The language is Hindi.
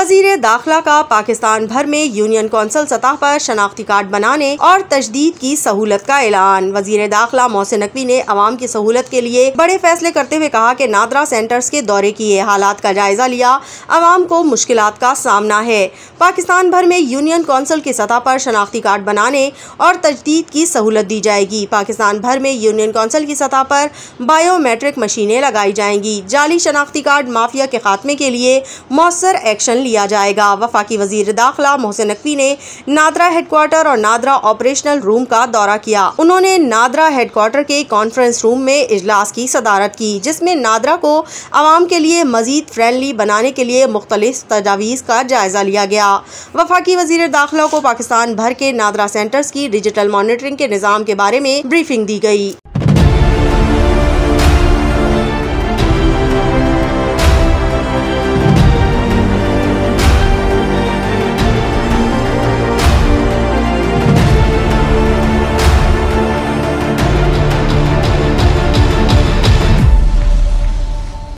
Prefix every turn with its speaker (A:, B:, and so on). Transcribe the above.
A: वजीर दाखिला का पाकिस्तान भर में यूनियन कौंसिल सतह पर शनाख्ती कार्ड बनाने और तजदीद की सहूलत का ऐलान। वजीर दाखिला मोहसिन नकवी ने अवाम की सहूलत के लिए बड़े फैसले करते हुए कहा कि नादरा सेंटर्स के दौरे किए, हालात का जायजा लिया, अवाम को मुश्किलात का सामना है। पाकिस्तान भर में यूनियन कौंसिल की सतह पर शनाख्ती कार्ड बनाने और तजदीद की सहूलत दी जाएगी। पाकिस्तान भर में यूनियन कौंसिल की सतह पर बायोमेट्रिक मशीनें लगाई जाएंगी। जाली शनाख्ती कार्ड माफिया के खात्मे के लिए मौसर एक्शन लिया जाएगा। वफाकी वजीर दाखिला मोहसिन नकवी ने नादरा हेडक्वार्टर और नादरा ऑपरेशनल रूम का दौरा किया। उन्होंने नादरा हेडक्वार्टर के कॉन्फ्रेंस रूम में इजलास की सदारत की, जिसमें नादरा को आवाम के लिए मजीद फ्रेंडली बनाने के लिए मुख्तलिफ तजावीज़ का जायजा लिया गया। वफाकी वजीर दाखिला को पाकिस्तान भर के नादरा सेंटर्स की डिजिटल मॉनिटरिंग के निज़ाम के बारे में ब्रीफिंग दी गई।